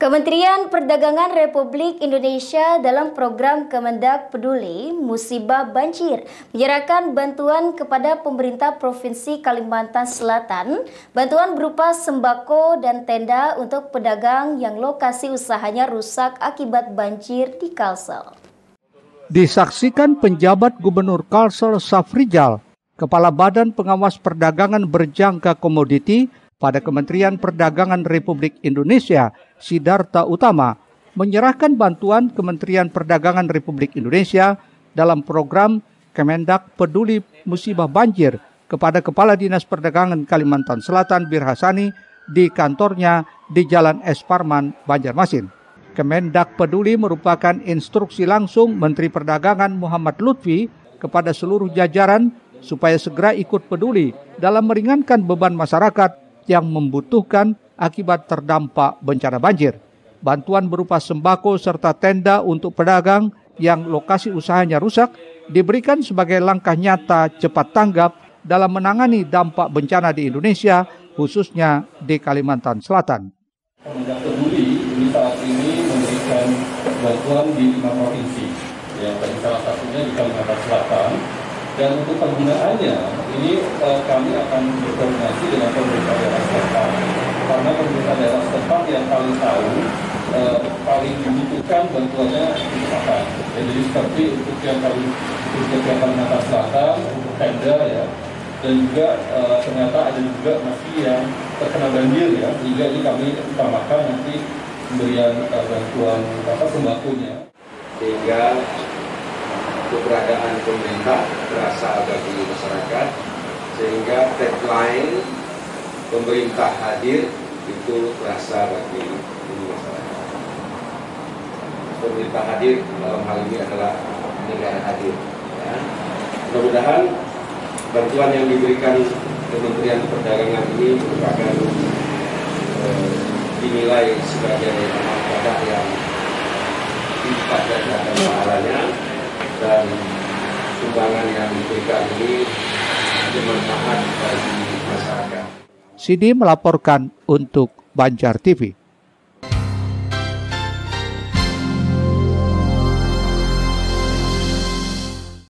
Kementerian Perdagangan Republik Indonesia dalam program Kemendak Peduli Musibah Banjir menyerahkan bantuan kepada pemerintah Provinsi Kalimantan Selatan, bantuan berupa sembako dan tenda untuk pedagang yang lokasi usahanya rusak akibat banjir di Kalsel. Disaksikan penjabat Gubernur Kalsel Safrijal, Kepala Badan Pengawas Perdagangan Berjangka Komoditi pada Kementerian Perdagangan Republik Indonesia, Sidarta Utama, menyerahkan bantuan Kementerian Perdagangan Republik Indonesia dalam program Kemendak Peduli Musibah Banjir kepada Kepala Dinas Perdagangan Kalimantan Selatan Bir Hasani di kantornya di Jalan Es Parman, Banjarmasin. Kemendak Peduli merupakan instruksi langsung Menteri Perdagangan Muhammad Lutfi kepada seluruh jajaran supaya segera ikut peduli dalam meringankan beban masyarakat yang membutuhkan akibat terdampak bencana banjir. Bantuan berupa sembako serta tenda untuk pedagang yang lokasi usahanya rusak diberikan sebagai langkah nyata cepat tanggap dalam menangani dampak bencana di Indonesia, khususnya di Kalimantan Selatan. Kemendak Peduli ini saat ini memberikan bantuan di 5 provinsi, ya, dan salah satunya di Kalimantan Selatan. Dan untuk penggunaannya, ini kami akan berkoordinasi dengan pemerintah daerah setempat, karena pemerintah daerah setempat yang paling tahu, paling membutuhkan bantuannya di selatan. Jadi seperti untuk yang Kalimantan Selatan, untuk tenda ya, dan juga ternyata ada juga masih yang terkena banjir ya, sehingga ini kami utamakan nanti pemberian bantuan sembakonya. Sehingga keberadaan pemerintah terasa bagi masyarakat, sehingga tagline pemerintah hadir itu terasa bagi masyarakat. Pemerintah hadir dalam hal ini adalah negara hadir. Ya. Mudah-mudahan bantuan yang diberikan Kementerian Perdagangan ini merupakan dinilai sebagai amal ibadah yang dipadatkan pahalanya, dan sumbangan yang diberikan ini bermanfaat bagi masyarakat. Sidi melaporkan untuk Banjar TV.